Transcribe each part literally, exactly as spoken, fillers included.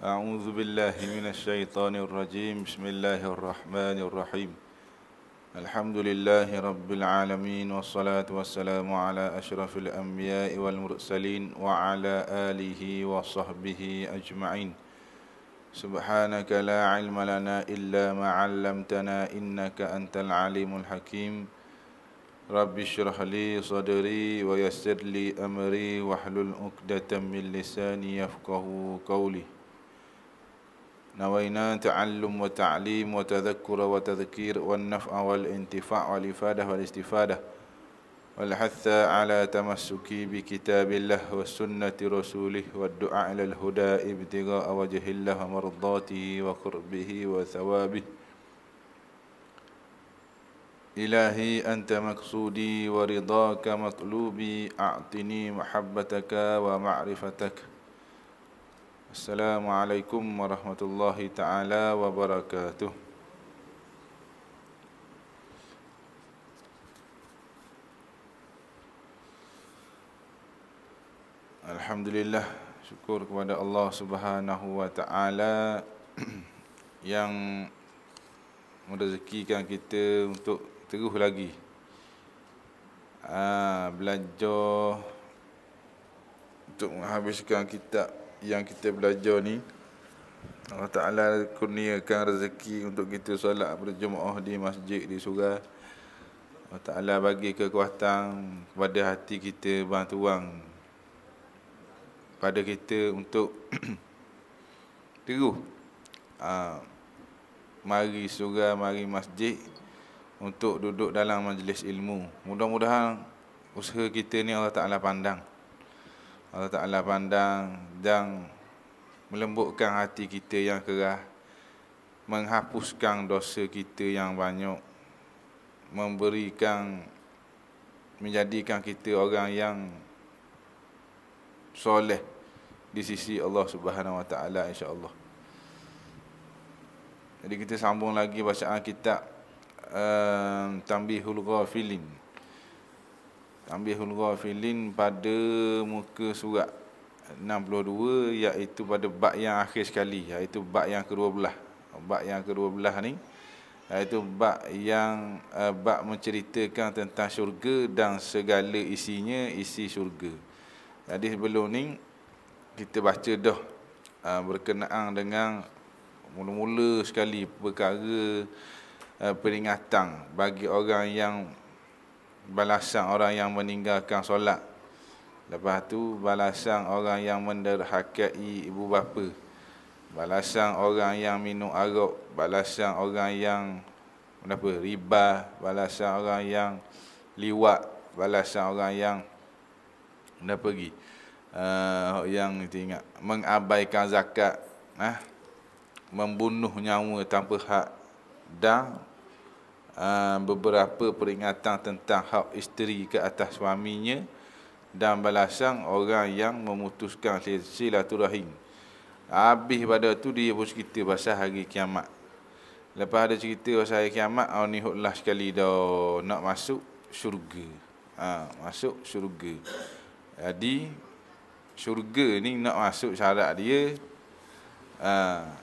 أعوذ بالله من الشيطان الرجيم بسم الله الرحمن الرحيم الحمد لله رب العالمين والصلاة والسلام على أشرف الأنبياء والمرسلين وعلى آله وصحبه أجمعين سبحانك لا علم لنا إلا ما علمتنا إنك أنت العليم الحكيم رب اشرح لي صدري ويسر لي أمري واحلل عقدة من لساني يفقه قولي نوينا تعلم وتعليم وتذكر وتذكير والنفع والانتفاع والإفادة والاستفادة والحث على تمسك بكتاب الله وسنة رسوله والدعاء إلى الهدى ابتغاء وجه الله ومرضاته وقربه وثوابه إلهي أنت مقصودي ورضاك مطلوبي أعطني محبتك ومعرفتك Assalamualaikum warahmatullahi taala wabarakatuh. Alhamdulillah, syukur kepada Allah Subhanahu wa taala yang merezekikan kita untuk terus lagi aa, belajar untuk menghabiskan kitab yang kita belajar ni. Allah Ta'ala kurniakan rezeki untuk kita solat berjemaah di masjid di surau. Allah Ta'ala bagi kekuatan kepada hati kita, bantuan pada kita untuk terus aa, mari surau, mari masjid untuk duduk dalam majlis ilmu. Mudah-mudahan usaha kita ni Allah Ta'ala pandang. Allah Ta'ala pandang dan melembutkan hati kita yang keras, menghapuskan dosa kita yang banyak, memberikan, menjadikan kita orang yang soleh di sisi Allah Subhanahu wa taala, insya-Allah. Jadi kita sambung lagi bacaan kitab uh, Tanbihul Ghafilin. Tanbihul Ghafilin pada muka surat enam puluh dua, iaitu pada bab yang akhir sekali, iaitu bab yang kedua belah. Bab yang kedua belah ni iaitu bab yang uh, bab menceritakan tentang syurga dan segala isinya, isi syurga. Jadi sebelum ni kita baca dah uh, berkenaan dengan mula-mula sekali perkara uh, peringatan bagi orang yang balasan orang yang meninggalkan solat. Lepas tu balasan orang yang menderhakai ibu bapa, balasan orang yang minum arak, balasan orang yang apa, riba, balasan orang yang liwat, balasan orang yang dah pergi uh, yang kita ingat mengabaikan zakat, ah, membunuh nyawa tanpa hak, dan Uh, beberapa peringatan tentang hak isteri ke atas suaminya, dan balasan orang yang memutuskan silaturahim. Habis pada tu dia pun cerita pasal hari kiamat. Lepas ada cerita pasal hari kiamat, oh ni hotlah sekali dah nak masuk syurga. Ha, masuk syurga. Jadi syurga ni nak masuk, syarat dia uh,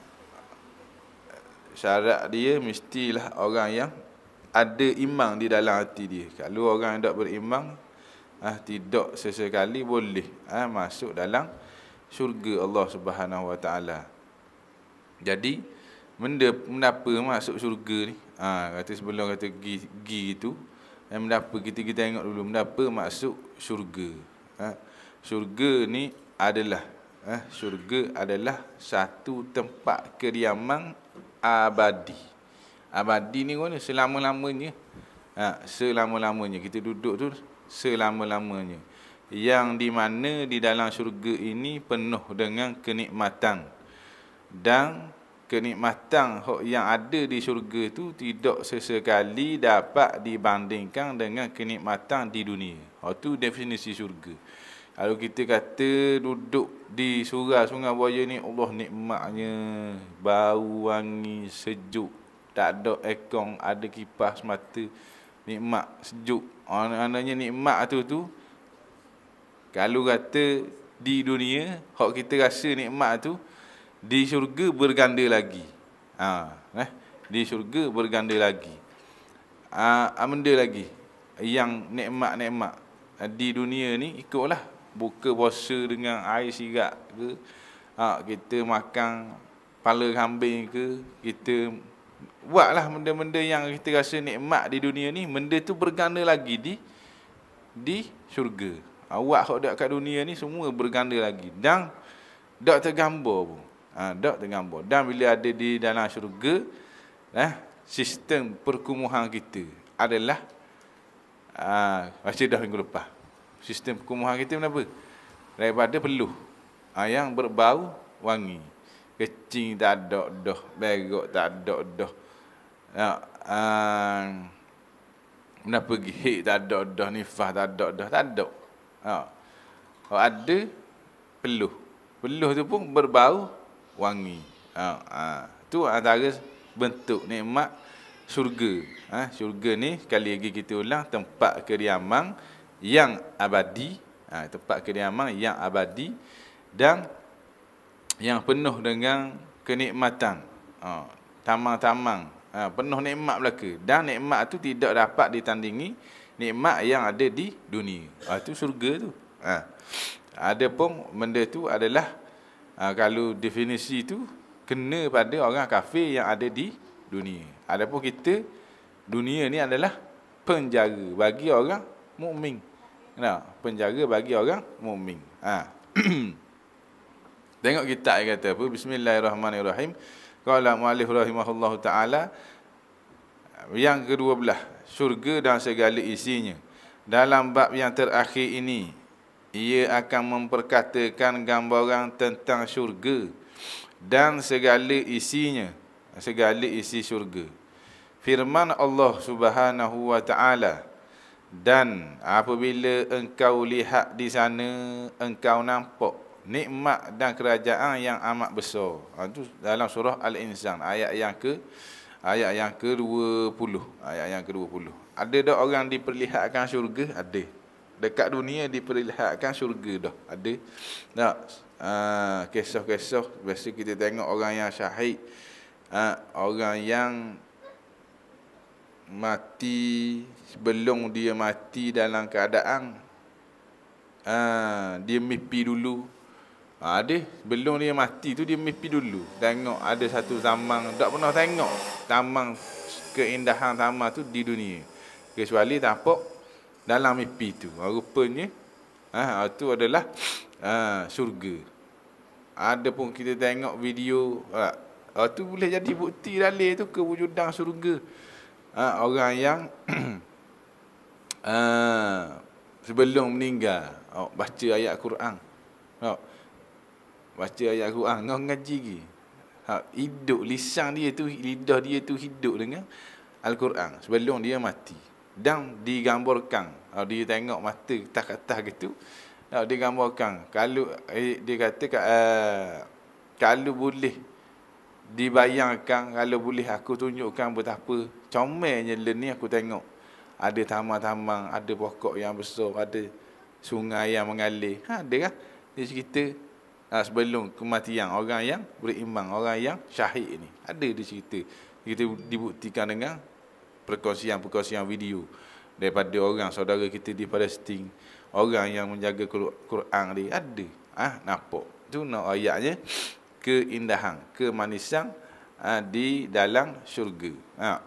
syarat dia mestilah orang yang ada iman di dalam hati dia. Kalau orang yang tak beriman, ah, tidak sesekali boleh ah, masuk dalam syurga Allah Subhanahu wa taala. Jadi benda mengapa masuk syurga ni? Ah, kata sebelum kata gi gi tu, eh, mengapa kita kita tengok dulu mengapa masuk syurga. Ah, syurga ni adalah ah, syurga adalah satu tempat kediaman abadi. Abadi ni kan selama-lamanya. Ha, selama-lamanya kita duduk tu selama-lamanya. Yang di mana di dalam syurga ini penuh dengan kenikmatan. Dan kenikmatan yang ada di syurga tu tidak sesekali dapat dibandingkan dengan kenikmatan di dunia. Oh, tu definisi syurga. Kalau kita kata duduk di surau Sungai Buaya ni, Allah nikmatnya, bau wangi, sejuk. Tak ada aircon, ada kipas mata, nikmat, sejuk. Maknanya nikmat tu tu kalau kata di dunia, hak kita rasa nikmat tu di syurga berganda lagi. Ha, eh, di syurga berganda lagi. Ah, ha, benda lagi yang nikmat-nikmat di dunia ni ikutlah buka puasa dengan air sirat ke, ha, kita makan kepala kambing ke, kita buatlah benda-benda yang kita rasa nikmat di dunia ni, benda tu berganda lagi di di syurga. Awak hok dak kat dunia ni semua berganda lagi dan dak tergambar pun. Ha, dak tergambar. Dan bila ada di dalam syurga, eh, sistem perkumuhan kita adalah ah baca dah minggu lepas. Sistem perkumuhan kita kenapa? Daripada peluh ah, yang berbau wangi. Kecing tak ada dah, berok tak ada dah. Ya, ah, nak pergi hik tak ada dah, nifas tak ada dah, tak ada. Ha. Kalau ada peluh. Peluh tu pun berbau wangi. Ha, ha. Tu antara bentuk nikmat syurga. Ha, syurga ni sekali lagi kita ulang, tempat kediaman yang abadi. Ha, tempat kediaman yang abadi dan yang penuh dengan kenikmatan. Ha, tamang-tamang. Ha, penuh nikmat belaka. Dan nikmat tu tidak dapat ditandingi nikmat yang ada di dunia. Ha, tu syurga tu. Ha. Ada pun benda tu adalah ha, kalau definisi tu kena pada orang kafir yang ada di dunia. Adapun kita, dunia ni adalah penjara bagi orang mukmin. Nah, penjara bagi orang mukmin. Ha. Tengok kitab dia kata apa? Bismillahirrahmanirrahim. Qala muallif rahimahullahu taala, yang kedua belah, syurga dan segala isinya. Dalam bab yang terakhir ini, ia akan memperkatakan gambaran tentang syurga dan segala isinya, segala isi syurga. Firman Allah Subhanahu wa taala, dan apabila engkau lihat di sana, engkau nampak nikmat dan kerajaan yang amat besar. Itu dalam surah Al-Insan ayat yang ke ayat yang ke dua puluh, ayat yang ke dua puluh. Ada dak orang diperlihatkan syurga? Ada. Dekat dunia diperlihatkan syurga dah. Ada. Tak? Uh, kisah-kisah biasa kita tengok orang yang syahid, uh, orang yang mati sebelum dia mati dalam keadaan uh, dia mimpi dulu. Uh, ada sebelum dia mati tu dia mimpi dulu. Tengok ada satu zaman tak pernah tengok taman, keindahan taman tu di dunia, kecuali tampak dalam mimpi tu. Uh, rupanya uh, itu adalah uh, syurga. Ada pun kita tengok video, ha, tu boleh jadi bukti dalil tu kewujudan syurga. Ha, orang yang ha, sebelum meninggal oh, baca ayat Quran. Oh, baca ayat Quran, ngau ngaji lagi. Ha, hidup lisan dia tu, lidah dia tu hidup dengan Al-Quran sebelum dia mati. Dan digambarkan, oh, dia tengok mata ketas-ketas gitu. Nah, dia gambarkan kalau eh, dia kata uh, kalau boleh dibayangkan, kalau boleh aku tunjukkan betapa comelnya ni aku tengok. Ada taman-taman, ada pokok yang besar, ada sungai yang mengalir. Ha, ada kan? Dia cerita ha, sebelum kematian orang yang beriman, orang yang syahid ni. Ada dia cerita. Kita dibuktikan dengan perkongsian-perkongsian video daripada orang saudara kita di Palestin. Orang yang menjaga Quran dia ada. Ah, ha, nampak. Tu nak ayatnya keindahan, kemanisan ha, di dalam syurga. Ha.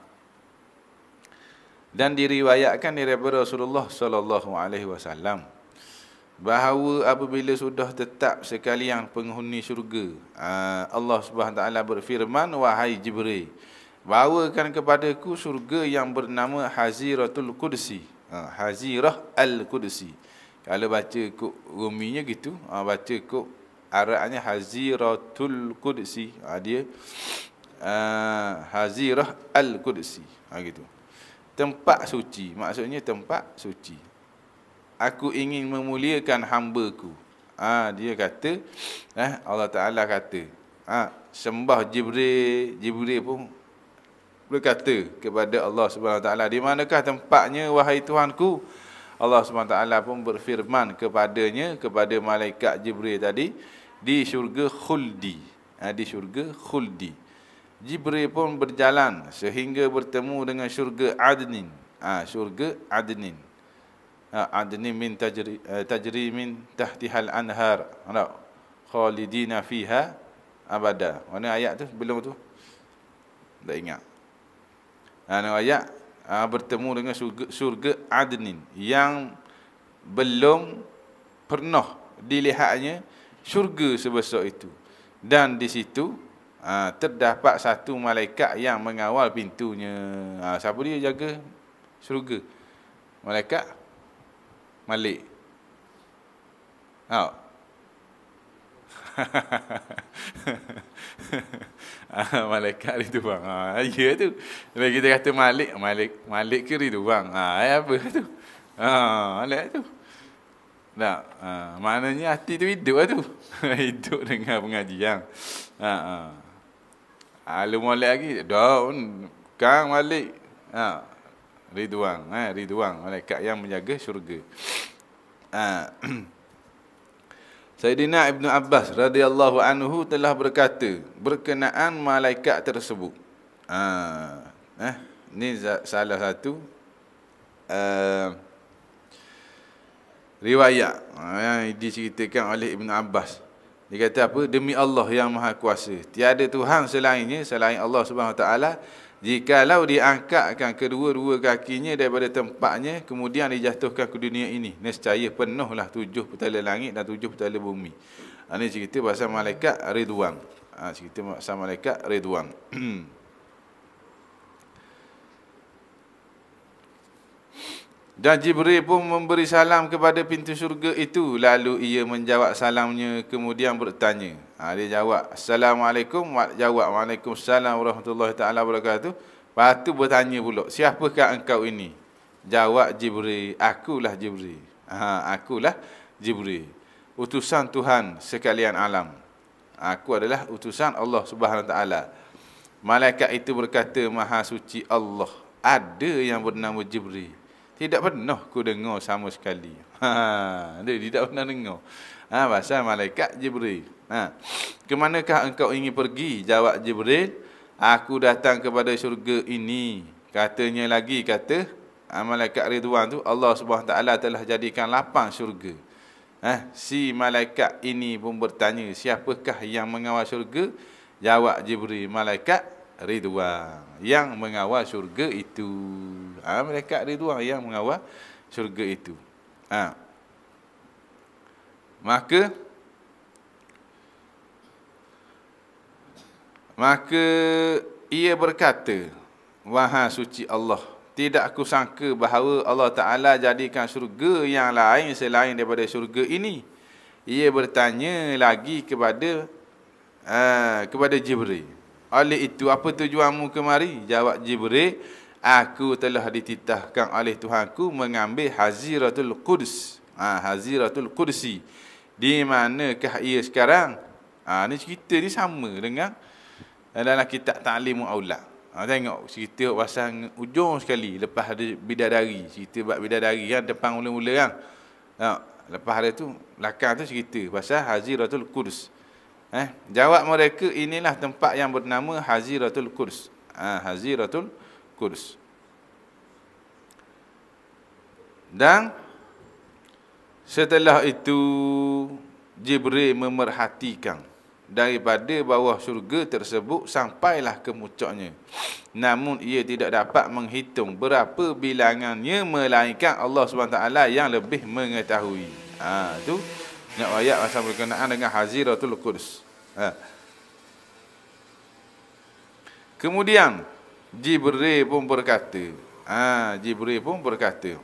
Dan diriwayatkan daripada Rasulullah sallallahu alaihi wasallam bahawa apabila sudah tetap sekalian penghuni syurga, ha, Allah Subhanahu taala berfirman, wahai Jibril, bawakan kepadaku syurga yang bernama Haziratul Qudsi. Ha, Hazirah Al-Qudsi. Kalau baca kok ruminya gitu, ha, baca kok Arabnya Haziratul Qudsi. Ha, dia uh, Hazirah Al-Qudsi. Ha, gitu. Tempat suci, maksudnya tempat suci. Aku ingin memuliakan hamba-Ku. Ha, dia kata, eh, Allah Ta'ala kata, ha, sembah Jibril. Jibril pun berkata kepada Allah Subhanahu Wa Ta'ala, di manakah tempatnya wahai Tuhanku? Allah Subhanahu Wa Ta'ala pun berfirman kepadanya, kepada malaikat Jibril tadi, di syurga khuldi. ha, di syurga khuldi. Jibril pun berjalan sehingga bertemu dengan syurga Adnin. Ha, syurga Adnin. Ha, Adnin min tajri, uh, tajri min tahtihal anhar. Ha, khalidina fiha abada. Mana ayat tu? Belum tu? Tak ingat. Ha, ayat ha, bertemu dengan syurga, syurga Adnin yang belum pernah dilihatnya syurga sebesar itu. Dan di situ ha, terdapat satu malaikat yang mengawal pintunya. Ha, siapa dia jaga syurga? Malaikat Malik. Ha. Ah, malaikat Ridwan. Ha, ya tu. Bila kita kata Malik, Malik Malik ke Ridwan? Ha, apa tu? Ha, Malik tu. Tak, ha, maknanya hati tu hidup lah tu. Hidup dengan pengajian. Ha, ha. Ha, lu Malik lagi. Daun Kang Malik. Ha, Ridwan, ha, Ridwan, malaikat yang menjaga syurga. Ha. Sayyidina Ibnu Abbas radhiyallahu anhu telah berkata berkenaan malaikat tersebut. Ha, eh, ini salah satu uh, riwayat yang diceritakan oleh Ibnu Abbas. Dia kata apa? Demi Allah yang Maha Kuasa, tiada Tuhan selainnya selain Allah Subhanahu Wa Taala. Jikalau diangkatkan kedua-dua kakinya daripada tempatnya, kemudian dijatuhkan ke dunia ini, nescaya penuhlah tujuh petala langit dan tujuh petala bumi. Ha, ini cerita pasal malaikat Ridwan. Ha, cerita pasal malaikat Ridwan. Dan Jibril pun memberi salam kepada pintu syurga itu. Lalu ia menjawab salamnya, kemudian bertanya. Ha, dia jawab, Assalamualaikum. Jawab, Waalaikumsalam warahmatullahi ta'ala wabarakatuh. Lepas tu bertanya pula, siapakah engkau ini? Jawab Jibril, akulah Jibril. Ha, akulah Jibril, utusan Tuhan sekalian alam. Aku adalah utusan Allah Subhanahu Wa Ta'ala. Malaikat itu berkata, Maha suci Allah, ada yang bernama Jibril. Tidak pernah ku dengar sama sekali. Ha, dia tidak pernah dengar. Ha, pasal malaikat Jibril. Ha, kemanakah engkau ingin pergi? Jawab Jibril, aku datang kepada syurga ini. Katanya lagi, kata ha, malaikat Ridwan tu, Allah Subhanahu Taala telah jadikan lapang syurga. Ha, si malaikat ini pun bertanya, siapakah yang mengawal syurga? Jawab Jibril, malaikat Ridwan yang mengawal syurga itu. Ha, malaikat Ridwan yang mengawal syurga itu. Ha. Maka maka ia berkata, Maha suci Allah, tidak aku sangka bahawa Allah Ta'ala jadikan syurga yang lain selain daripada syurga ini. Ia bertanya lagi kepada uh, kepada Jibril, oleh itu apa tujuanmu kemari? Jawab Jibril, aku telah dititahkan oleh Tuhanku mengambil Haziratul Quds. Ha, Haziratul Qudsi. Di manakah ia sekarang? Ha, ni cerita ni sama dengan dalam kitab Ta'limul Aulad. Ha, tengok cerita pasal ujung sekali lepas ada bidadari, cerita bab bidadari kan depan mula-mula kan. Ha, lepas ada tu belakang tu cerita pasal Haziratul Quds. Eh, jawab mereka, inilah tempat yang bernama Haziratul Quds. Ha, Haziratul Quds. Dan setelah itu Jibril memerhatikan daripada bawah syurga tersebut sampailah ke puncaknya. Namun ia tidak dapat menghitung berapa bilangannya, melainkan Allah subhanahu wa taala yang lebih mengetahui. Ha, tu nak ayat pasal berkenaan dengan Haziratul Quds. Ha. Kemudian Jibril pun berkata, ha, Jibril pun berkata,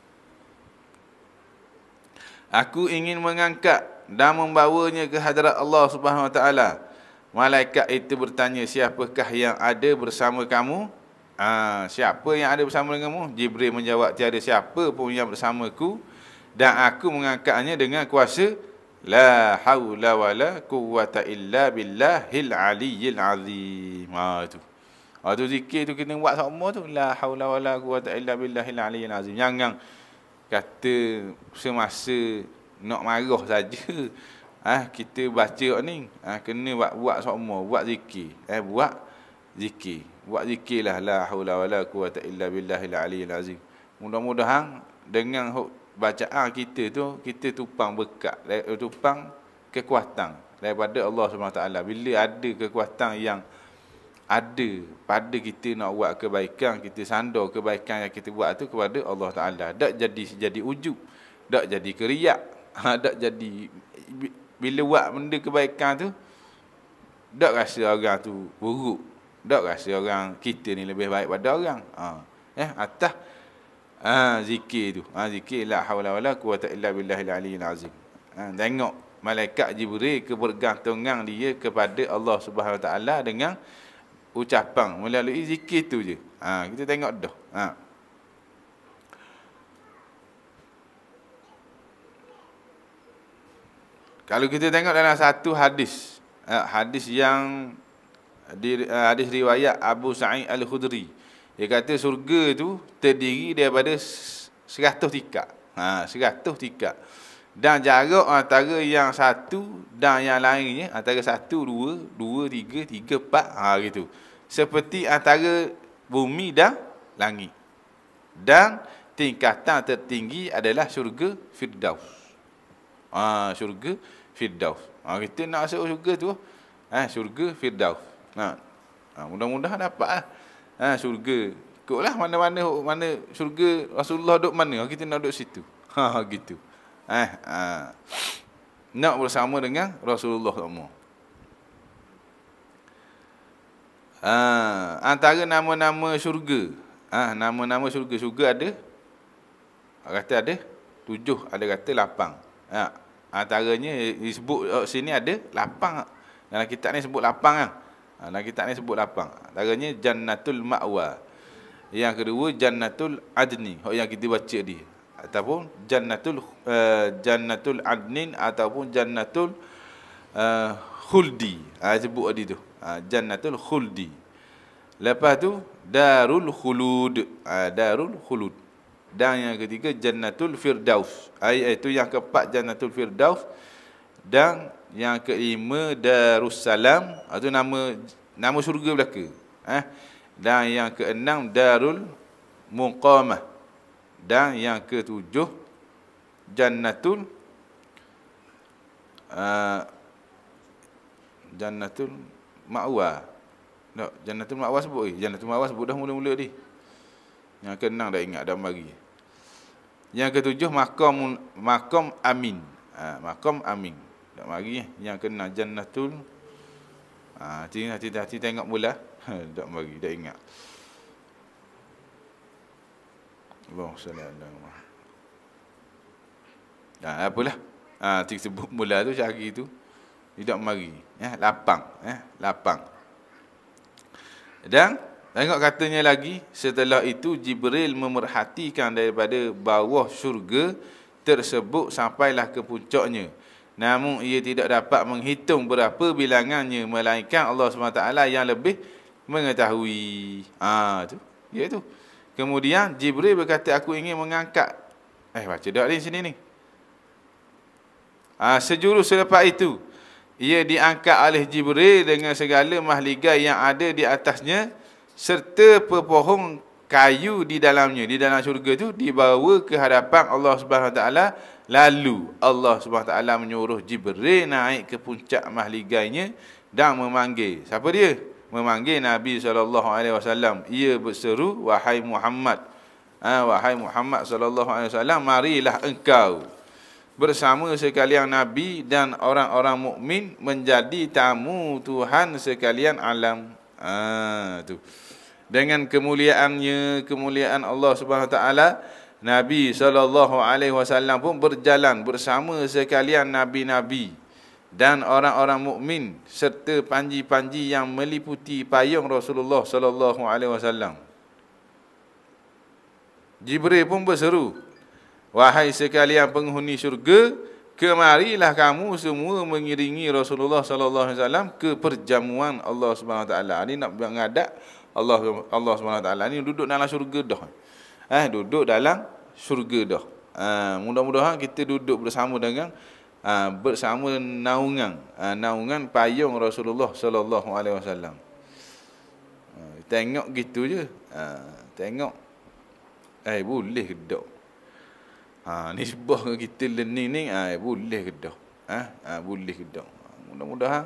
aku ingin mengangkat dan membawanya ke hadirat Allah Subhanahu wa taala. Malaikat itu bertanya, siapakah yang ada bersama kamu? Ha, siapa yang ada bersama denganmu? Jibril menjawab, tiada siapa pun yang bersamaku, dan aku mengangkatnya dengan kuasa la haula wala quwwata illa billahil aliyyil azim. Ha tu. Ha tu zikir tu kena buat sama tu, la haula wala quwwata illa billahil aliyyil azim. Jangan kata semasa nak marah saja Ah, kita baca ni, ah, kena buat buat semua, buat zikir. Eh, buat zikir. Buat zikirlah la haula wala quwata illa billahil aliyil azim. Mudah-mudahan dengan bacaan kita tu, kita tupang berkat, tupang kekuatan daripada Allah Subhanahu Wa Taala. Bila ada kekuatan yang ada pada kita nak buat kebaikan, kita sandar kebaikan yang kita buat tu kepada Allah Taala. Tak jadi jadi ujub, tak jadi keriak, tak jadi bila buat benda kebaikan tu, tak rasa orang tu buruk, tak rasa orang kita ni lebih baik pada orang. Ha, eh atas ha, zikir tu, ha, zikir la haula wala quwata illa billahil aliyil azim. Ha, tengok malaikat Jibril kebergantungan dia kepada Allah Subhanahu Wa Taala dengan ucapan melalui zikir tu je. Ha, kita tengok dah. Ha. Kalau kita tengok dalam satu hadis, hadis yang di, hadis riwayat Abu Sa'id Al-Khudri, dia kata surga tu terdiri daripada seratus tingkat. Ha, seratus tingkat. Dan jarak antara yang satu dan yang lainnya, antara satu, dua, dua, tiga, tiga, empat, ha, gitu. Seperti antara bumi dan langit. Dan tingkatan tertinggi adalah syurga Firdaus. Ha, syurga Firdaus. Ha, kita nak masuk syurga tu, ha, syurga Firdaus. Ha, ha, mudah-mudahan dapat lah. Ha, syurga. Ikutlah mana-mana mana syurga Rasulullah duduk mana, kita nak duduk situ. Ha, gitu. Eh, ha, nak bersama dengan Rasulullah semua. Ha, antara nama-nama syurga, ha, nama-nama syurga, syurga ada, kata ada tujuh, ada kata lapan. Ha, antaranya disebut sini ada lapan. Dalam kitab ni sebut lapan kan. Ha, dalam kitab ni sebut lapan. Antaranya Jannatul Ma'wa. Yang kedua Jannatul Adni, yang kita baca dia. Ataupun Jannatul uh, Jannatul Adnin ataupun Jannatul uh, Khuldi. Ha, sebut tadi tu. Ha, Jannatul Khuldi. Lepas tu Darul Khulud. Ha, Darul Khulud. Dan yang ketiga Jannatul Firdaus. Ha, itu yang keempat Jannatul Firdaus. Dan yang kelima Darussalam. Itu nama nama syurga belaka. Ha. Dan yang keenam Darul Muqamah. Dan yang ketujuh Jannatul uh, Jannatul Ma'wa. Tak, Jannatul Ma'wa sebut eh. Jannatul Ma'wa sebut dah mula-mula ni. Yang keenam dah ingat dah bagi. Yang ketujuh Maqam Maqam Amin. Ha, Maqam Amin. Tak bagi eh. Yang keenam Jannatul ha, hati hati hati tengok mula. Tak bagi, dah ingat. Allahumma salli ala Muhammad. Dah apalah. Ah, ha, tik sebut mula tu cari tu. Tidak mari. Eh, lapang, eh, lapang. Dan tengok katanya lagi, setelah itu Jibril memerhatikan daripada bawah syurga tersebut sampailah ke puncaknya. Namun ia tidak dapat menghitung berapa bilangannya, melainkan Allah subhanahu wa taala yang lebih mengetahui. Ah, ha, tu. Ya tu. Kemudian Jibril berkata, aku ingin mengangkat. Eh, baca dak di sini ni. Ha, sejurus selepas itu, ia diangkat oleh Jibril dengan segala mahligai yang ada di atasnya, serta pepohon kayu di dalamnya. Di dalam syurga tu, dibawa ke hadapan Allah subhanahu wa taala. Lalu Allah subhanahu wa taala menyuruh Jibril naik ke puncak mahligainya dan memanggil. Siapa dia? Memanggil Nabi sallallahu alaihi wasallam. Ia berseru, wahai Muhammad, ha, wahai Muhammad sallallahu alaihi wasallam, marilah engkau bersama sekalian Nabi dan orang-orang mukmin menjadi tamu Tuhan sekalian alam. Ha, tu. Dengan kemuliaannya, kemuliaan Allah subhanahu wa taala, Nabi sallallahu alaihi wasallam pun berjalan bersama sekalian nabi-nabi dan orang-orang mukmin serta panji-panji yang meliputi payung Rasulullah sallallahu alaihi wasallam. Jibril pun berseru, wahai sekalian penghuni syurga, kemarilah kamu semua mengiringi Rasulullah sallallahu alaihi wasallam ke perjamuan Allah Subhanahu wa taala. Ini nak menghadap Allah Allah Subhanahu wa taala. Ini duduk dalam syurga dah. Eh, duduk dalam syurga dah. Ha, mudah-mudahan kita duduk bersama dengan ha, bersama naungan ha, naungan payung Rasulullah sallallahu alaihi wasallam. Ha, tengok gitu je. Ha, tengok eh boleh ke tak? Ha, nisbah kita learning ni eh boleh ke tak? Ha, ha boleh ke tak? Mudah-mudahan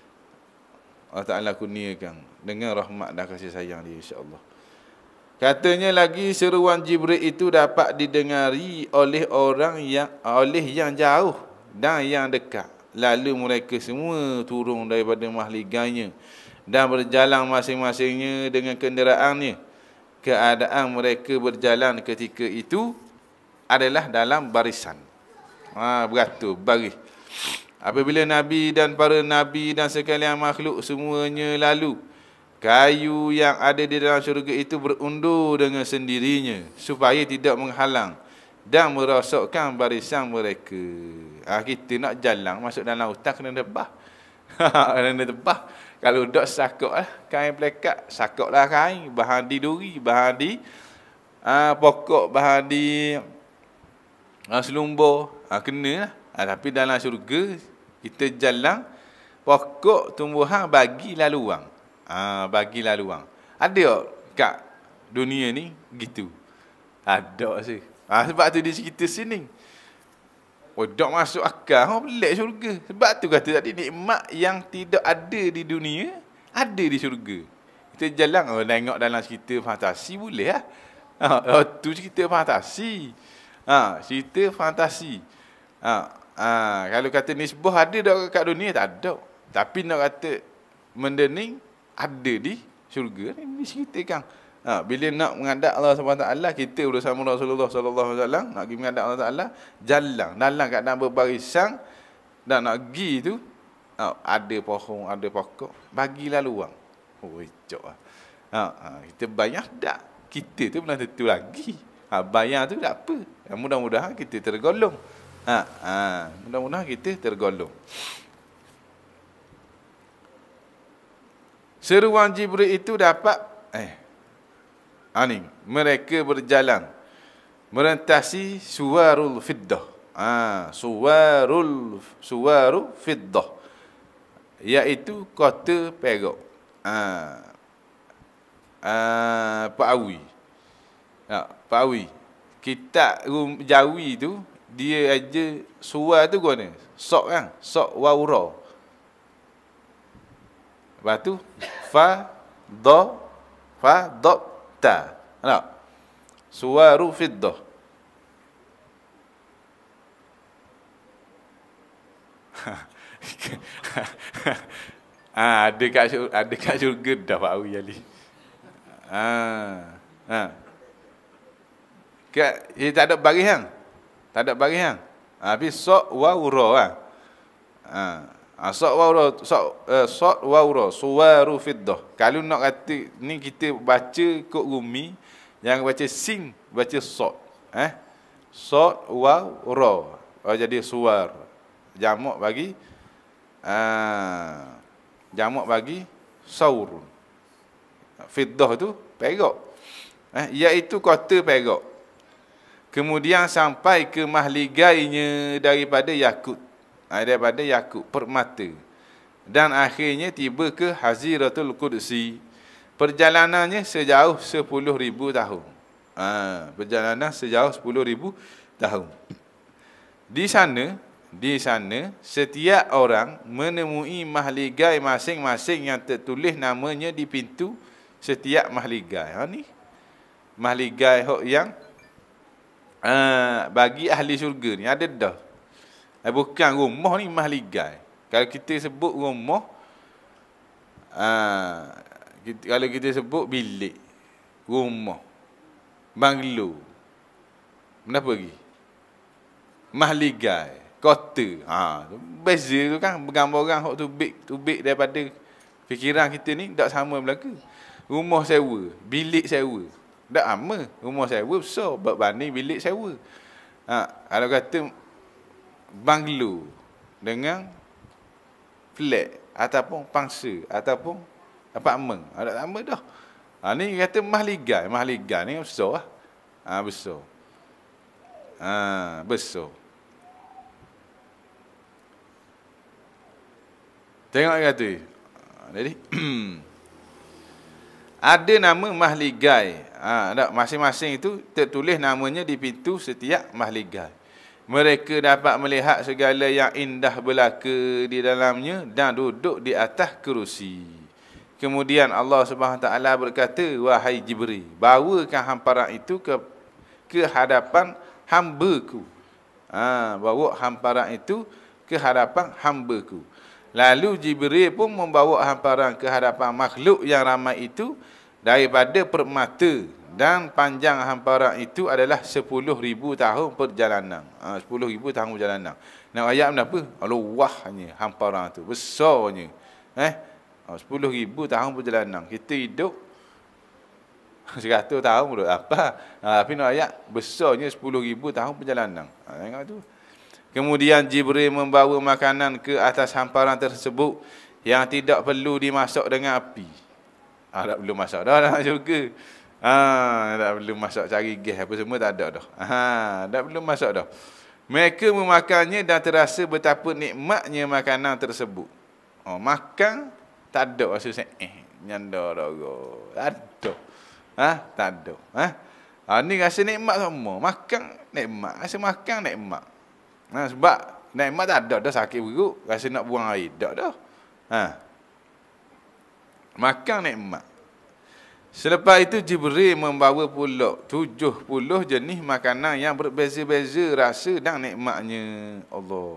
Allah Ta'ala kurniakan dengan rahmat dan kasih sayang dia, insya-Allah. Katanya lagi seruan Jibril itu dapat didengari oleh orang yang oleh yang jauh dan yang dekat. Lalu mereka semua turun daripada mahliganya dan berjalan masing-masingnya dengan kenderaannya. Keadaan mereka berjalan ketika itu adalah dalam barisan. Ha, beratur, baris. Apabila Nabi dan para Nabi dan sekalian makhluk semuanya lalu, kayu yang ada di dalam syurga itu berundur dengan sendirinya supaya tidak menghalang dan merosakkan barisan mereka. Ha, kita nak jalan masuk dalam hutan kena tebah. Kena tebah. Kalau dok sakok lah, kain plekat, sakok lah kain, bahan di duri, bahan di ha, pokok, bahan di ha, selumbur. Ha, kena lah. Ha, tapi dalam syurga, kita jalan, pokok tumbuhan bagilah luang. Ha, bagilah luang. Ada tak kat dunia ni gitu? Ada sih. Ha, sebab tu dia cerita sini. Oh, tak masuk akal. Oh, pelik syurga. Sebab tu kata tadi, nikmat yang tidak ada di dunia, ada di syurga. Kita jalan, oh, tengok dalam cerita fantasi boleh lah. Ha, oh, tu cerita fantasi. Ha, cerita fantasi. Ha, ha, kalau kata nisbah ada tak kat dunia? Tak ada. Tapi nak kata benda ni ada di syurga, ni diceritakan. Ha, bila nak menghadap Allah Subhanahu Wa Taala, kita bersama Rasulullah sallallahu alaihi wasallam nak pergi menghadap Allah Taala, jalan dalam keadaan berbarisan dan nak pergi tu, ha, ada pohon, ada pokok, bagilah luang. Oh, icok ah. Ha, ha, kita bayar tak? Kita tu belum tentu lagi. Ha, bayar tu tak apa. Ya, mudah-mudahan kita tergolong. Ha, ha, mudah-mudahan kita tergolong. Seruan Jibril itu dapat eh ha ni, mereka berjalan merentasi suwarul fiddah. Ah, ha, suwarul suwaru fiddah, iaitu kota perak. Ah, ha, ah, Pawi. Ha, Pawi. Kitab Jawi tu dia aja suar tu guna. Sok kan? Sok waura. Lepas tu fa da fa da ta. Nampak? Suwaru fiddah. Ah, ada kat syurga, ada kat syurga dah Pak Awi Ali. Ah, ha. Kat dia tak ada baris hang. Tak ada baris hang. Ah, tapi sok wa ura ah. Ah. Ha, sok waura, sok uh, sok waura, suwaru fiddah. Kalau nak kata ni kita baca kod rumi, yang baca sin, baca sok. Eh? Sok waura. Oh, jadi suwar. Jamak bagi ah, jamak bagi saurun. Fiddah tu perak. Eh, iaitu kota perak. Kemudian sampai ke mahligainya daripada yakut. Daripada yakut, permata. Dan akhirnya tiba ke Haziratul Qudsi. Perjalanannya sejauh sepuluh ribu tahun. Ha, perjalanan sejauh sepuluh ribu tahun. Di sana, di sana setiap orang menemui mahligai masing-masing yang tertulis namanya di pintu setiap mahligai. Ha ni mahligai yang uh, bagi ahli syurga ni ada dah. Eh, bukan rumah ni mahligai. Kalau kita sebut rumah, uh, kita, kalau kita sebut bilik, rumah, banglo, kenapa lagi? Mahligai, kota. Ha, beza tu kan, bergambar orang hok tu big, tu big daripada fikiran kita ni tak sama belaka. Rumah sewa, bilik sewa, tak sama. Rumah sewa besar berbanding bilik sewa. Ha, kalau kata banglo dengan flat ataupun pangsa ataupun apartmen, ada sama dah. Ha, ni kata mahligai, mahligai ni besar lah. Ha, besar. Ha, besar. Tengok dia kata. Jadi ada nama mahligai. Ha, masing-masing itu tertulis namanya di pintu setiap mahligai. Mereka dapat melihat segala yang indah belaka di dalamnya dan duduk di atas kerusi. Kemudian Allah Subhanahu Wa Taala berkata, wahai Jibril, bawakan hamparan itu ke ke hadapan hamba-Ku. Ha, bawa hamparan itu ke hadapan hamba-Ku. Lalu Jibril pun membawa hamparan ke hadapan makhluk yang ramai itu daripada permata, dan panjang hamparan itu adalah sepuluh ribu tahun perjalanan. Ha, sepuluh ribu tahun perjalanan. Nak ayat kenapa? Luahnya hamparan tu, besarnya. Eh, sepuluh ribu tahun perjalanan. Kita hidup seratus tahun pun apa? Ha, tapi nak ayat besarnya sepuluh ribu tahun perjalanan. Ha, tengok tu. Kemudian Jibril membawa makanan ke atas hamparan tersebut yang tidak perlu dimasak dengan api. Ah, tak perlu masak dah dalam syurga. Ah, tak perlu masak, cari gas apa semua tak ada dah. Ah, tak perlu masak dah. Mereka memakannya dan terasa betapa nikmatnya makanan tersebut. Oh, makan tak ada rasa eh nyanda dah. Tak ada. Ha, tak ada. Ha? Ah, ni rasa nikmat semua. Makan nikmat, rasa makan nikmat. Ha, sebab nikmat tak ada dah, sakit perut, rasa nak buang air tak dah. Ha. Makan nikmat. Selepas itu Jibril membawa pula tujuh puluh jenis makanan yang berbeza-beza rasa dan nikmatnya. Allah.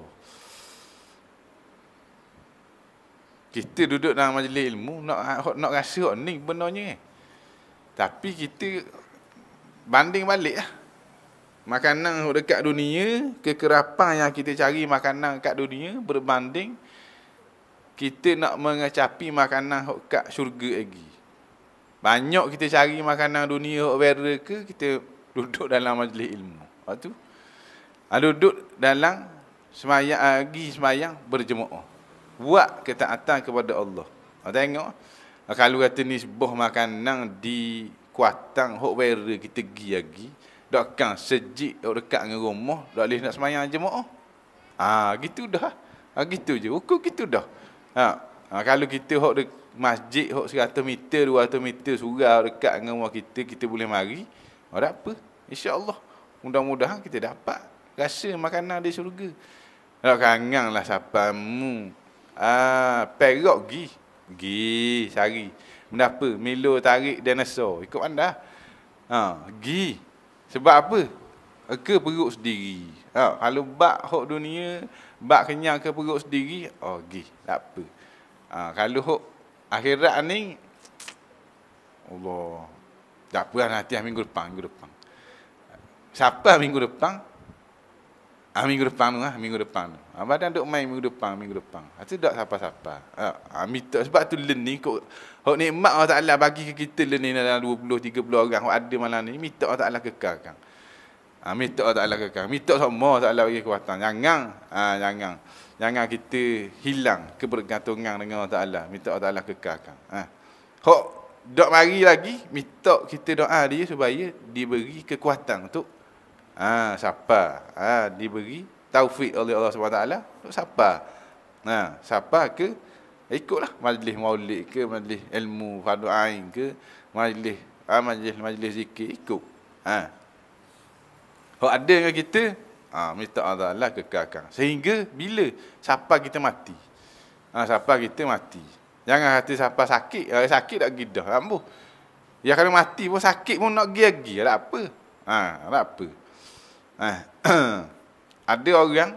Kita duduk dalam majlis ilmu nak nak rasa ni benarnya. Tapi kita banding balik lah. Makanan dekat dunia, kekerapan yang kita cari makanan kat dunia berbanding kita nak mengecapi makanan kat syurga lagi. Banyak kita cari makanan dunia hok better ke, kita duduk dalam majlis ilmu. Lepas tu duduk dalam semayang, pergi semayang berjemaah. Buat ketaatan kepada Allah. Tengok kalau kata ni sebuah makanan di Kuatang hok better kita pergi lagi. Dokkan sejik dekat dengan rumah, dak boleh nak semayang jemaah. Ah, gitu dah. Ah, gitu je. Ukur gitu dah. Ha, ha, kalau kita hok de masjid hok seratus meter, dua ratus meter surau dekat dengan rumah kita, kita boleh mari. Oh, tak apa. Insya-Allah. Mudah-mudahan kita dapat rasa makanan di syurga. Dak kanganlah sapamu. Ah, perok gi. Gi cari. Benda apa? Milo tarik dinosaur. Ikut anda. Ha, gi. Sebab apa? Ke perut sendiri. Ha, kalau bak hok dunia, bak kenyang ke perut sendiri, oh gi, tak apa. Ha, kalau hok akhirat ni, Allah, tak apa nanti minggu depan, minggu depan. Siapa minggu depan? Ah, minggu depan tu, ah, minggu depan tu. Ah, badan duk main minggu depan, minggu depan. Ah, tu tak siapa-siapa. Ah, minta sebab tu learning kok. Hok nikmat Allah Taala bagi ke kita learning dalam dua puluh tiga puluh orang hok ada malam ni, minta Allah Taala kekalkan. Ah, minta Allah Taala kekal. Minta semua Allah Taala bagi kekuatan. Jangan, ah, jangan. Jangan kita hilang kebergantungan dengan Allah Taala. Minta Allah Taala kekalkan. Ah. Hok dok mari lagi, minta kita doa dia supaya diberi kekuatan untuk ah, siapa? Ah, diberi taufik oleh Allah Subhanahu Wa Taala untuk siapa? Nah, siapa ke ikutlah majlis maulid ke, majlis ilmu fardu ain ke, majlis ah, majlis majlis zikir ikut. Ah. Hok ada dengan kita, ah, minta Allah Taala kekalkan. Sehingga bila siapa kita mati. Ah, siapa kita mati. Jangan kata siapa sakit, ah, sakit tak gidah, ambuh. Ya kalau mati pun sakit pun nak pergi lagi, tak apa. Ah, tak apa. Ah, ada orang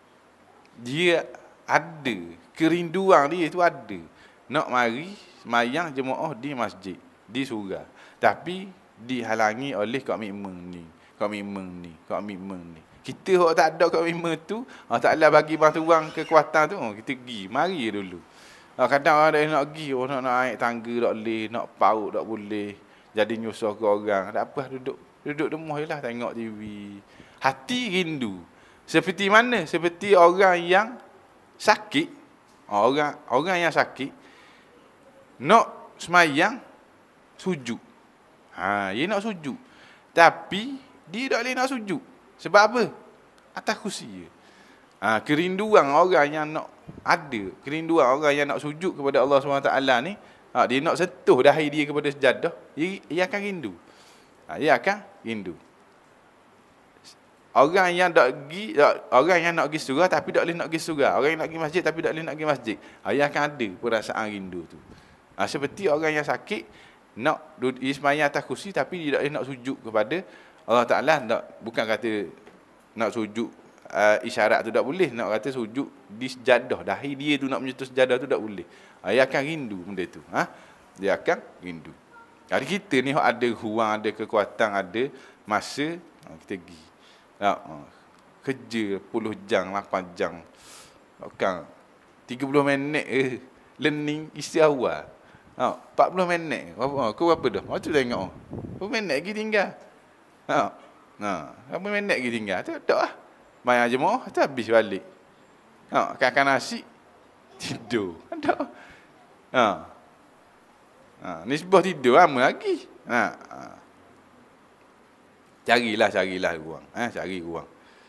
dia ada kerinduan dia tu ada nak mari semayang jemaah di masjid, di surau, tapi dihalangi oleh komitmen ni, komitmen ni, komitmen ni. Kita hok tak ada komitmen tu, Allah Taala bagi bantuan kekuatan tu, kita pergi, mari dulu. Kadang ada yang nak pergi, oh, nak naik tangga tak boleh, nak paut tak boleh, jadi nyusah ke orang. Tak apa, duduk duduk rumah je lah, tengok T V. Hati rindu. Seperti mana? Seperti orang yang sakit. Orang orang yang sakit nak semayang sujud. Ha, dia nak sujud. Tapi dia tak boleh nak sujud. Sebab apa? Atas kursi je. Ha, kerinduan orang yang nak ada, kerinduan orang yang nak sujud kepada Allah subhanahu wa taala ni, ha, dia nak sentuh dahi dia kepada sejadah, dia, dia akan rindu. Ha, dia akan rindu. Orang yang tak pergi, orang yang nak pergi surau tapi tak boleh nak pergi surau. Orang yang nak pergi masjid tapi tak boleh nak pergi masjid. Ha, dia akan ada perasaan rindu tu. Ha, seperti orang yang sakit nak duduk sembahyang atas kursi tapi dia tak boleh nak sujud kepada Allah Taala. Tak, bukan kata nak sujud uh, isyarat tu tak boleh, nak kata sujud di sejadah, dahi dia tu nak menyentuh sejadah tu tak boleh. Ha, dia akan rindu benda tu. Ha? Dia akan rindu. Hari kita ni ada ruang, ada kekuatan, ada masa, ha, kita pergi. Ha, ha. Kerja sepuluh jam, lapan jam. Bukan tiga puluh minit eh learning isi awal. Ha, empat puluh minit. Ha, kau berapa dah? Macam tengok. Berapa minit lagi tinggal? Ha. Ha, berapa minit lagi tinggal? Tu tak ah. Bayar jemaah tu habis balik. Ha, makan nasi tidur. Tak. Ha. Ha, nisbah tidur lama lagi. Ha. Ha. Carilah, carilah ruang. Ha, cari ruang.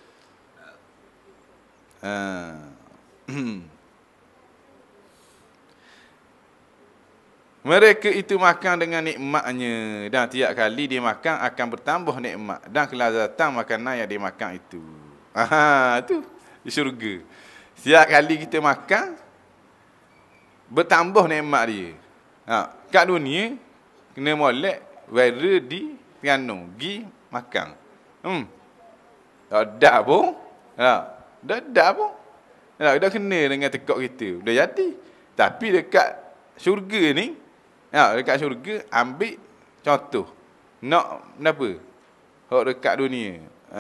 Ha. Mereka itu makan dengan nikmatnya, dan tiap kali dia makan akan bertambah nikmat dan kelazatan makanan yang dia makan itu. Aha, tu di syurga. Tiap kali kita makan bertambah nikmat dia. Ha, kat dunia kena molek weather di Terengganu, gi makan. Hmm. Tak ada pun. Ha, dah ada pun. Ha, dah kena dengan tekak kita. Dah jadi. Tapi dekat syurga ni, ya, dekat syurga ambil contoh. Nak kenapa? Hak dekat dunia. Ha.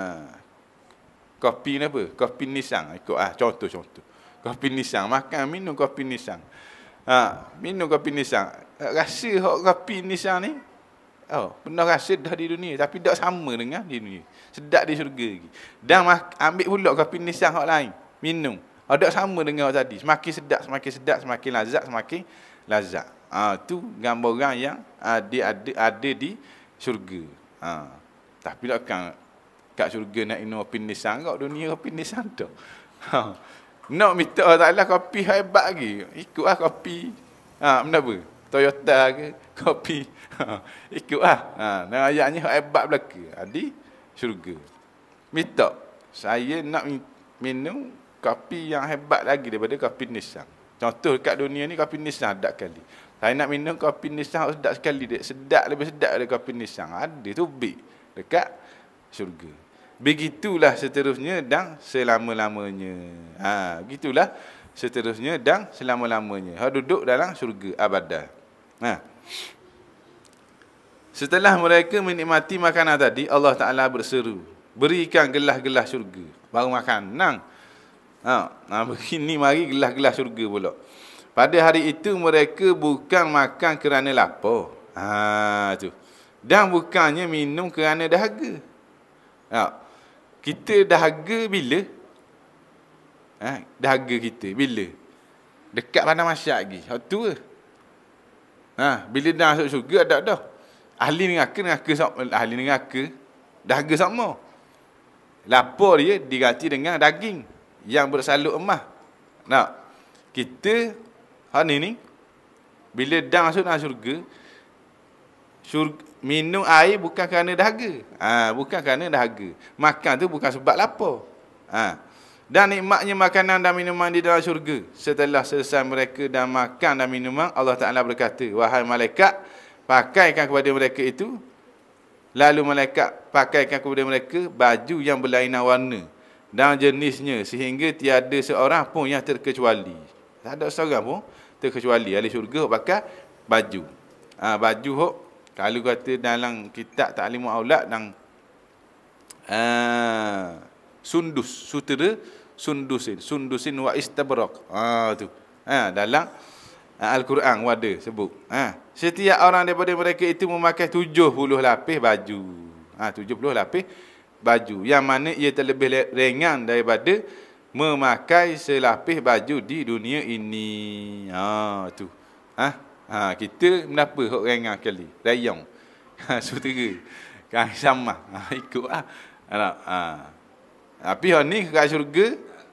Kopi kenapa? Kopi Nissan ikut ah contoh-contoh. Kopi Nissan makan minum kopi Nissan. Ha, minum kopi Nissan. Rasa hak kopi Nissan ni, oh, pernah rasa dah di dunia tapi tak sama dengan di dunia. Sedap di syurga lagi. Dan ambil pula kopi Nissan hak lain, minum. Oh, tak sama dengan hak tadi. Semakin sedap, semakin sedap, semakin lazat, semakin lazat. Ah, tu gambaran yang ah, dia ada ada di syurga. Ha. Tapi takkan kat syurga nak minum kopi Nissan, kat dunia kopi Nissan tu. Ha. Nak minta Allah Taala kopi hebat lagi. Ikutlah kopi. Ha, kenapa? Toyota ke kopi. Ha, ikutlah. Ha, dan ayatnya hebat belaka. Ha, di syurga. Minta saya nak minum kopi yang hebat lagi daripada kopi Nissan. Contoh kat dunia ni kopi Nissan ada kali. Saya nak minum kopi Nissan sedap sekali dek. Sedap, lebih sedap daripada kopi Nissan. Ada tu big dekat syurga. Begitulah seterusnya dan selama-lamanya. Ha, begitulah seterusnya dan selama-lamanya. Ha, duduk dalam syurga abadan. Ha. Setelah mereka menikmati makanan tadi, Allah Taala berseru, berikan gelas-gelas syurga. Baru makan, nang. Ha, nah, begini mari gelas-gelas syurga pula. Pada hari itu mereka bukan makan kerana lapar. Ha, tu. Dan bukannya minum kerana dahaga. Ha, kita dahaga bila? Ha, dahaga kita bila? Dekat pada masyarakat lagi. Hak tu ke? Ha, bila dah masuk syurga ada dah. Ahli neraka neraka sama, ahli neraka dahaga sama. Lapar dia diganti dengan daging yang bersalut emas. Nah, kita hari ni bila dah masuk dalam syurga, syurga minum air bukan kerana dahaga. Ha, bukan kerana dahaga. Makan tu bukan sebab lapar. Ha. Dan nikmatnya makanan dan minuman di dalam syurga. Setelah selesai mereka dan makan dan minuman, Allah Taala berkata, wahai malaikat, pakaikan kepada mereka itu. Lalu malaikat pakaikan kepada mereka baju yang berlainan warna dan jenisnya, sehingga tiada seorang pun yang terkecuali. Tak ada seorang pun terkecuali ahli syurga pakai baju. Ha, baju hok kalau kata dalam kitab Ta'limul Aulad dan uh, sundus, sutera sundusin, sundusin wa istabrak. Ha, tu. Ha, dalam uh, Al-Quran ada sebut. Ha, setiap orang daripada mereka itu memakai tujuh puluh lapis baju. Ha, tujuh puluh lapis baju, yang mana ia terlebih ringan daripada memakai selapis baju di dunia ini. Ha, tu. Ha, ha, kita kenapa hok ringan kali? Rayong. Ha, sutera. Kan sama. Ha, ikutlah. Ha. Ha. Tapi hok ni kat syurga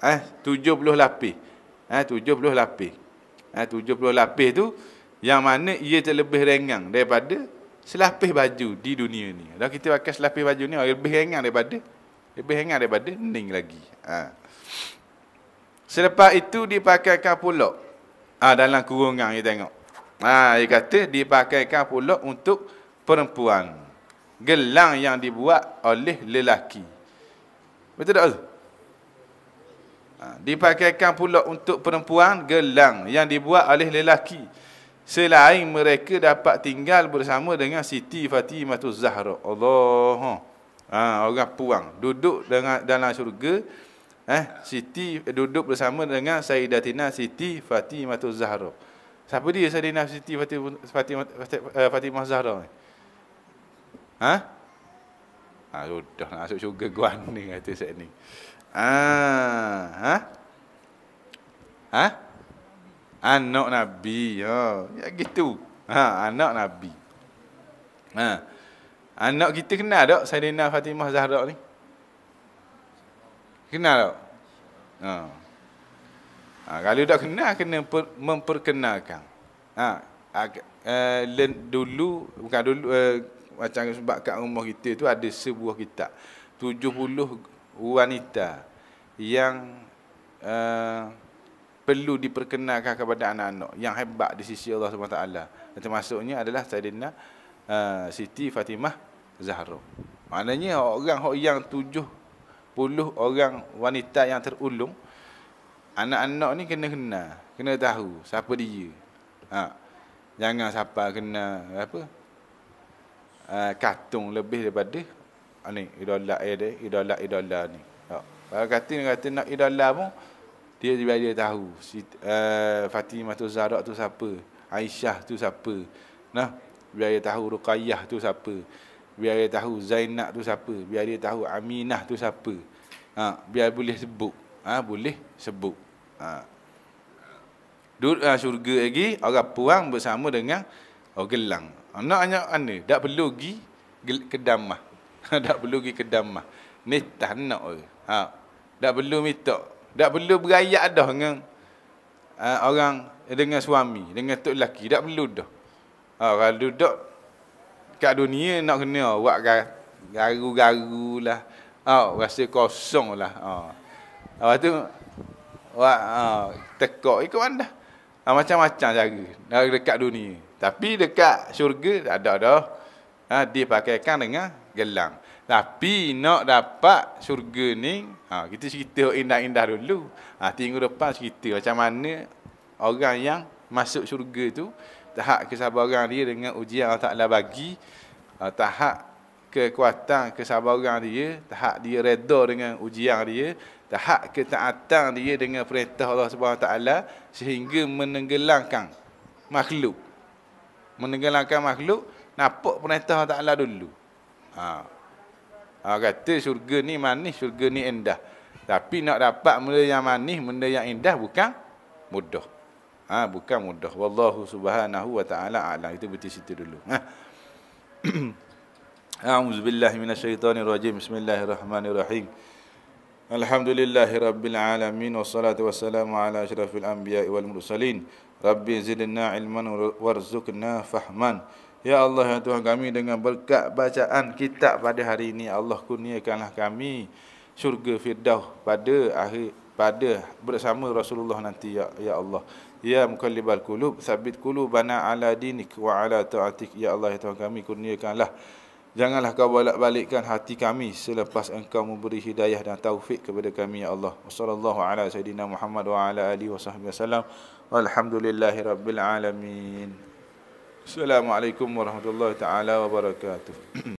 eh tujuh puluh lapis. Eh tujuh puluh lapis. Eh tujuh puluh lapis tu yang mana ia terlebih ringan daripada selapis baju di dunia ni. Kalau kita pakai selapis baju ni lebih ringan daripada lebih ringan daripada hening lagi. Ha. Selepas itu dipakaikan pula. Ah ha, dalam kurungan kita tengok. Ah ha, dia kata dipakaikan pula untuk perempuan. Gelang yang dibuat oleh lelaki. Betul tak? Ha, dipakaikan pula untuk perempuan gelang yang dibuat oleh lelaki. Selain mereka dapat tinggal bersama dengan Siti Fatimah Zahra. Allah. Ha, orang puang duduk dengan dalam syurga. Eh, Siti duduk bersama dengan Sayyidatina Siti Fatimah Zahra. Siapa dia Sayyidatina Siti Fatimah Fatimah, Fatimah Zahra ni? Ha? Ha, sudah nak masuk syurga guan ni kata set ni. Ah, ha? Ha? Anak Nabi. Ha, ya gitu. Ha, anak Nabi. Ha. Anak kita kenal tak Sayyidatina Fatimah Zahra ni? Kenal tak? Ha. Ha, kalau tak kenal kena per, memperkenalkan. Ha, uh, dulu bukan dulu uh, macam sebab kat rumah kita tu ada sebuah kitab tujuh puluh wanita yang uh, perlu diperkenalkan kepada anak-anak yang hebat di sisi Allah Subhanahu Wa Taala. Termasuknya adalah Sayyidina uh, Siti Fatimah Zahra. Maknanya orang yang tujuh puluh orang wanita yang terulung, anak-anak ni kena kenal, kena tahu siapa dia. Ha. Jangan siapa kena apa? Uh, katung lebih daripada uh, ni idola eh dia, idola idola ni. Ha. Kalau kata kata nak idola pun dia biar dia tahu si uh, Fatimah tu Zahra tu siapa, Aisyah tu siapa. Nah, biar dia tahu Ruqayyah tu siapa. Biar dia tahu Zainab tu siapa, biar dia tahu Aminah tu siapa. Ha, biar boleh sebut. Ha, boleh sebut. Ha. Duduk dalam syurga lagi orang puang bersama dengan oh, gelang. Anaknya mana? Tak perlu pergi kedamah. Tak perlu pergi kedamah. Ni tak nak. Ha. Tak perlu minta. Tak perlu berayak dah dengan uh, orang dengan suami, dengan tok lelaki. Tak perlu dah. Ha, kalau duduk kat dunia nak kena buat garu-garu lah. Oh, rasa kosong lah. Oh. Lepas tu buat oh, tekak ikut anda. Ha, macam-macam cara dekat dunia. Tapi dekat syurga tak ada dah. Ha, dia pakaikan dengan gelang. Tapi nak dapat syurga ni, ha, kita cerita indah-indah dulu. Ha, tinggal depan cerita macam mana orang yang masuk syurga tu, tahap kesabaran dia dengan ujian Allah Ta'ala bagi, uh, tahap kekuatan kesabaran dia, tahap dia reda dengan ujian dia, tahap ketaatan dia dengan perintah Allah Subhanahu Wa Ta'ala sehingga menenggelamkan makhluk. Menenggelamkan makhluk, nampak perintah Allah Ta'ala dulu. Ha. Ha, kata syurga ni manis, syurga ni indah. Tapi nak dapat benda yang manis, benda yang indah bukan mudah. Ha, bukan mudah. Wallahu subhanahu wa ta'ala a'lam. Itu betul situ dulu. Ha. A'udzubillahi minasyaitonirrajim. Bismillahirrahmanirrahim. Alhamdulillahi rabbil alamin. Wassalatu wassalamu ala asyrafil anbiya'i wal mursalin. Rabbi zidna ilman warzuqna fahman. Ya Allah, ya Tuhan kami, dengan berkat bacaan kitab pada hari ini, Allah kurniakanlah kami syurga firdaus pada akhir pada bersama Rasulullah nanti, ya, ya Allah. Ya muqallibal qulub, tsabbit qulubana ala dinik wa ala ta'atik. Ya Allah, ya Tuhan kami, kurniakanlah, janganlah kau bolak-balikkan hati kami selepas engkau memberi hidayah dan taufik kepada kami, ya Allah. Wassallallahu ala sayidina Muhammad wa ala alihi wasahbihi wasallam. Walhamdulillahi rabbil alamin. Assalamualaikum warahmatullahi taala wabarakatuh.